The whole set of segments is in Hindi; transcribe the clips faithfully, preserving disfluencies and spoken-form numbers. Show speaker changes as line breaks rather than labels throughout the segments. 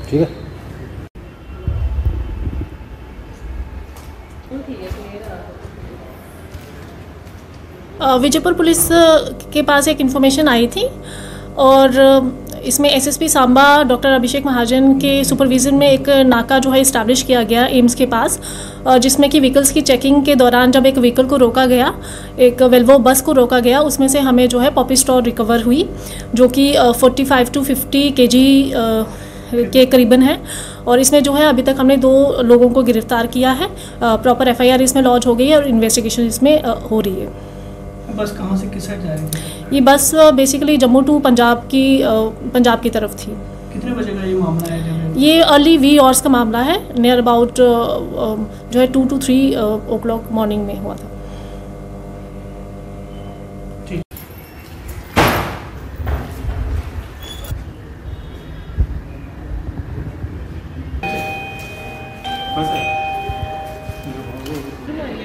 ठीक है।
विजयपुर पुलिस के पास एक इन्फॉर्मेशन आई थी और इसमें एसएसपी सांबा डॉक्टर अभिषेक महाजन के सुपरविजन में एक नाका जो है इस्टेब्लिश किया गया एम्स के पास, जिसमें कि व्हीकल्स की चेकिंग के दौरान जब एक व्हीकल को रोका गया, एक वेल्वो बस को रोका गया, उसमें से हमें जो है पॉपी स्टोर रिकवर हुई जो कि पैंतालीस टू पचास केजी के करीबन है। और इसमें जो है अभी तक हमने दो लोगों को गिरफ्तार किया है। प्रॉपर एफआईआर इसमें लॉन्च हो गई है और इन्वेस्टिगेशन इसमें हो रही है।
बस कहाँ से किस साइड जा रही थी?
ये बस बेसिकली जम्मू टू पंजाब की पंजाब की तरफ थी।
कितने बजे का ये मामला है?
ये अर्ली वी आवर्स का मामला है, नियर अबाउट जो है two two three o'clock morning में हुआ था।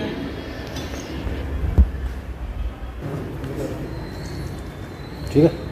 ठीक है।